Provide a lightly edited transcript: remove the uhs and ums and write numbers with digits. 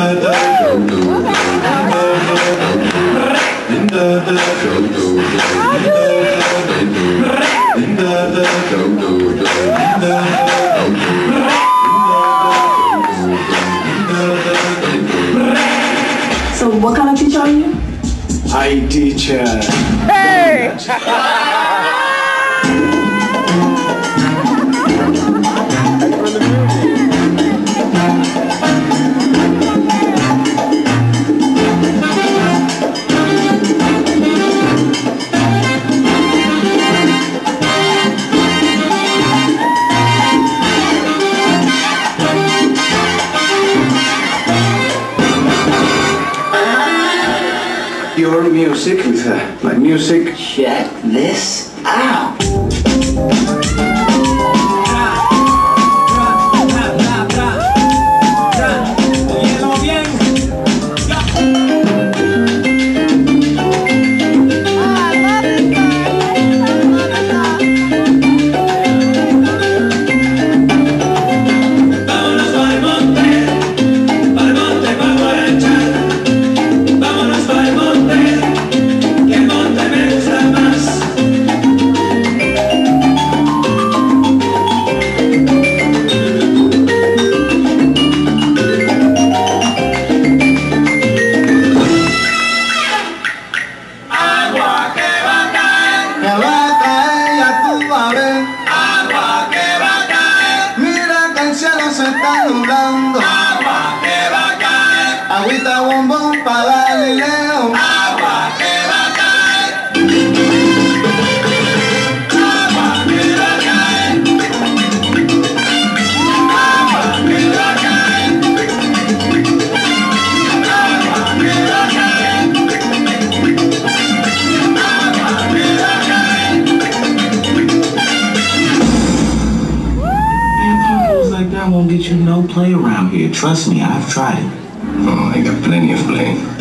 So what kind of teacher are you? I teacher. Hey! Your music with my music. Check this out. Agua que va a caer. Agüita bombón para Galileo. Agua que va a caer. Agua que va a caer. Agua que va a caer. Agua que va a caer. Agua que va a caer. Man, potholes like that won't get you no play around here. Trust me, I've tried it. Oh, I got plenty of play.